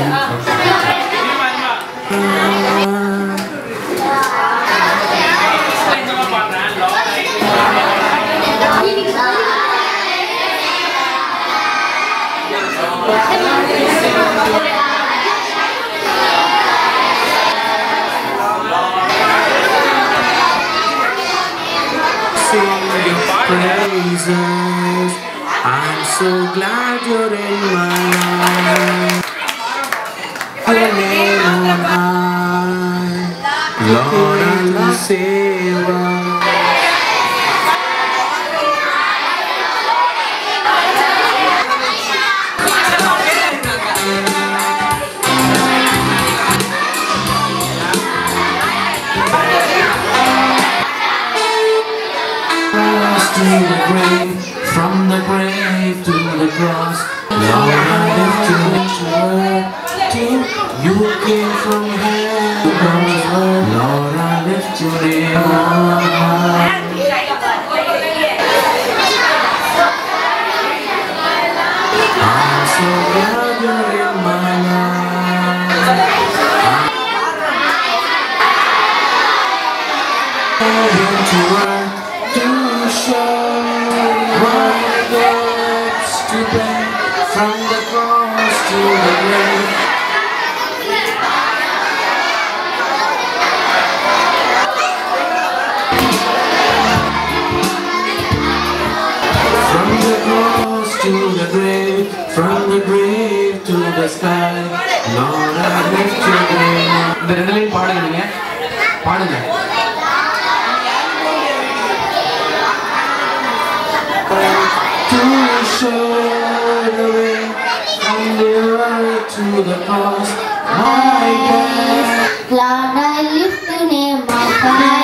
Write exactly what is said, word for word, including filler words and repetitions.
Praises. I'm so glad you're in my life. Your name on high, Lord and Savior. From the grave to the cross, Lord, I lift you to you came from heaven, Lord, I lift your name on high. I'm so glad you're in my life. I'm to work to show from the cross to the grave. From the cross to the grave, from the grave to the sky, Lord, I lift your name. இந்த ரெண்டுலையும் பாடுங்க, நீங்க பாடுங்க. To show the way from the right to the cross, my God. Lord, I lift the name of God.